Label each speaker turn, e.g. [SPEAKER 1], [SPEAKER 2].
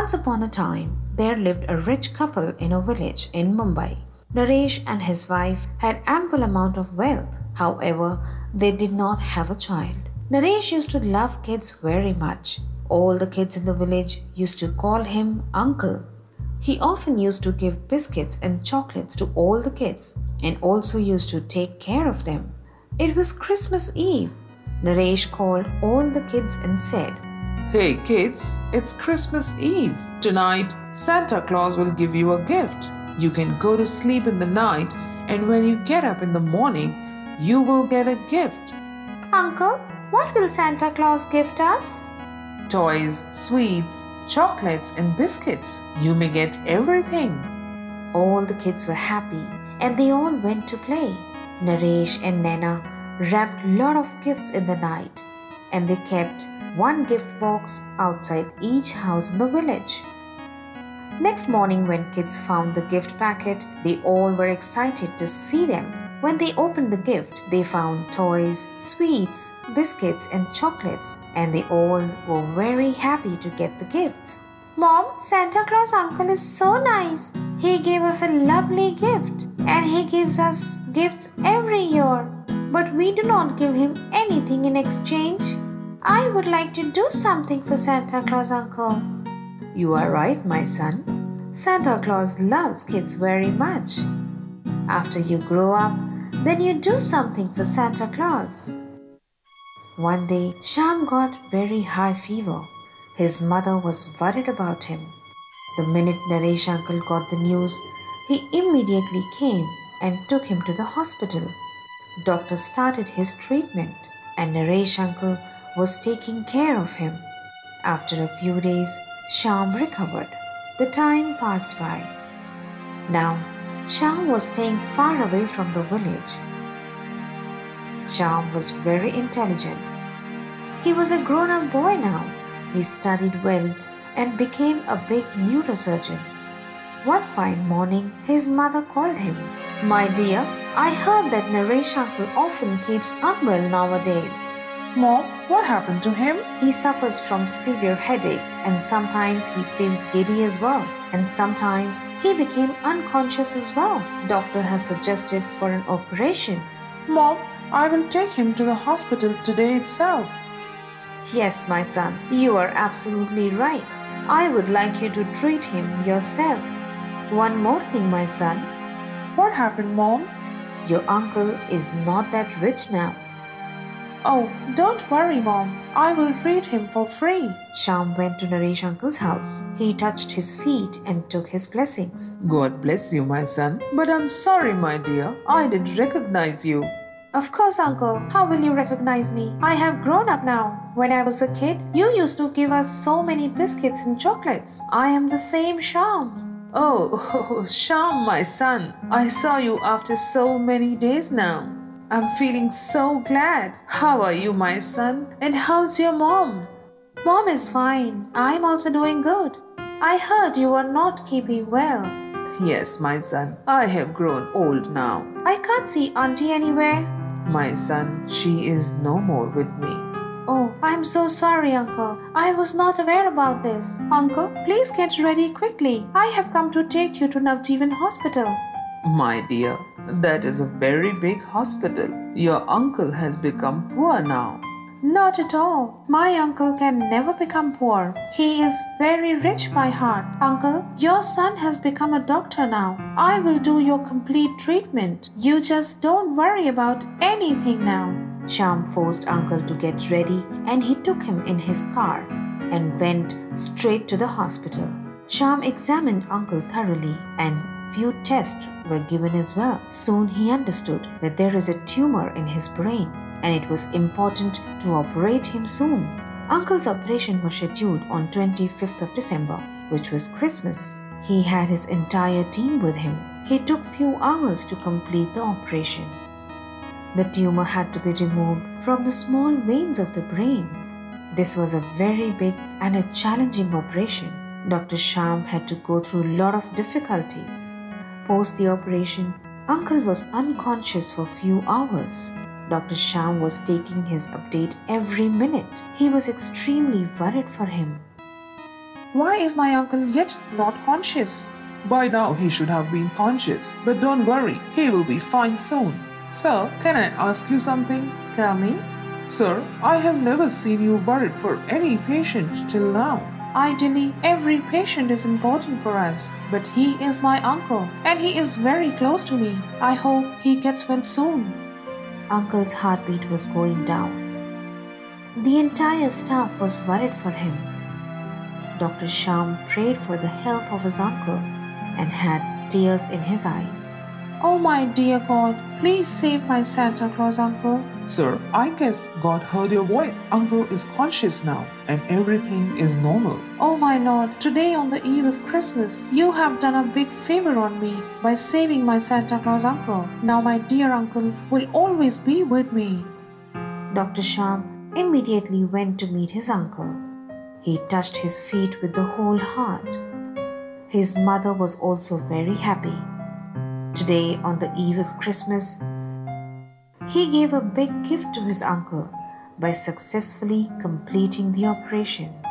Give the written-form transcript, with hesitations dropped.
[SPEAKER 1] Once upon a time, there lived a rich couple in a village in Mumbai. Naresh and his wife had ample amount of wealth. However, they did not have a child. Naresh used to love kids very much. All the kids in the village used to call him uncle. He often used to give biscuits and chocolates to all the kids and also used to take care of them. It was Christmas Eve. Naresh called all the kids and said,
[SPEAKER 2] "Hey kids, it's Christmas Eve. Tonight, Santa Claus will give you a gift. You can go to sleep in the night, and when you get up in the morning, you will get a gift."
[SPEAKER 1] "Uncle, what will Santa Claus gift us?"
[SPEAKER 2] "Toys, sweets, chocolates, and biscuits. You may get everything."
[SPEAKER 1] All the kids were happy and they all went to play. Naresh and Naina wrapped lot of gifts in the night and they kept one gift box outside each house in the village. Next morning when kids found the gift packet, they all were excited to see them. When they opened the gift, they found toys, sweets, biscuits and chocolates and they all were very happy to get the gifts. "Mom, Santa Claus uncle is so nice. He gave us a lovely gift and he gives us gifts every year. But we do not give him anything in exchange. I would like to do something for Santa Claus uncle." "You are right, my son. Santa Claus loves kids very much. After you grow up, then you do something for Santa Claus." One day, Sham got very high fever. His mother was worried about him. The minute Naresh uncle got the news, he immediately came and took him to the hospital. Doctor started his treatment and Naresh uncle was taking care of him. After a few days, Sham recovered. The time passed by. Now, Sham was staying far away from the village. Sham was very intelligent. He was a grown-up boy now. He studied well and became a big neurosurgeon. One fine morning, his mother called him. "My dear, I heard that Naresh uncle often keeps unwell nowadays."
[SPEAKER 2] "Mom, what happened to him?"
[SPEAKER 1] "He suffers from severe headache and sometimes he feels giddy as well. And sometimes he became unconscious as well. Doctor has suggested for an operation."
[SPEAKER 2] "Mom, I will take him to the hospital today itself."
[SPEAKER 1] "Yes, my son, you are absolutely right. I would like you to treat him yourself. One more thing, my son."
[SPEAKER 2] "What happened, Mom?"
[SPEAKER 1] "Your uncle is not that rich now."
[SPEAKER 2] "Oh, don't worry, Mom. I will treat him for free."
[SPEAKER 1] Sham went to Naresh uncle's house. He touched his feet and took his blessings.
[SPEAKER 2] "God bless you, my son. But I'm sorry, my dear. I didn't recognize you."
[SPEAKER 1] "Of course, uncle. How will you recognize me? I have grown up now. When I was a kid, you used to give us so many biscuits and chocolates. I am the same Sham."
[SPEAKER 2] Oh, Sham, my son. I saw you after so many days now. I'm feeling so glad. How are you, my son? And how's your mom?"
[SPEAKER 1] "Mom is fine. I'm also doing good. I heard you are not keeping well."
[SPEAKER 2] "Yes, my son. I have grown old now."
[SPEAKER 1] "I can't see auntie anywhere."
[SPEAKER 2] "My son, she is no more with me."
[SPEAKER 1] "Oh, I'm so sorry, uncle. I was not aware about this." "Uncle, please get ready quickly. I have come to take you to Navjeevan Hospital."
[SPEAKER 2] "My dear, that is a very big hospital. Your uncle has become poor now."
[SPEAKER 1] "Not at all. My uncle can never become poor. He is very rich by heart. Uncle, your son has become a doctor now. I will do your complete treatment. You just don't worry about anything now." Sham forced uncle to get ready and he took him in his car and went straight to the hospital. Sham examined uncle thoroughly and few tests were given as well. Soon he understood that there is a tumor in his brain and it was important to operate him soon. Uncle's operation was scheduled on 25th of December, which was Christmas. He had his entire team with him. He took few hours to complete the operation. The tumor had to be removed from the small veins of the brain. This was a very big and a challenging operation. Dr. Sham had to go through a lot of difficulties. Post the operation, Uncle was unconscious for few hours. Dr. Sham was taking his update every minute. He was extremely worried for him.
[SPEAKER 2] Why is my uncle yet not conscious? By now he should have been conscious, but don't worry, he will be fine soon. Sir, can I ask you something?
[SPEAKER 1] Tell me.
[SPEAKER 2] Sir, I have never seen you worried for any patient till now.
[SPEAKER 1] Ideally, every patient is important for us, but he is my uncle and he is very close to me. I hope he gets well soon. Uncle's heartbeat was going down. The entire staff was worried for him. Dr. Shyam prayed for the health of his uncle and had tears in his eyes. Oh my dear God, please save my Santa Claus uncle.
[SPEAKER 2] Sir, I guess God heard your voice. Uncle is conscious now and everything is normal.
[SPEAKER 1] Oh my Lord, today on the eve of Christmas, you have done a big favor on me by saving my Santa Claus uncle. Now my dear uncle will always be with me. Dr. Shyam immediately went to meet his uncle. He touched his feet with the whole heart. His mother was also very happy. Today, on the eve of Christmas, he gave a big gift to his uncle by successfully completing the operation.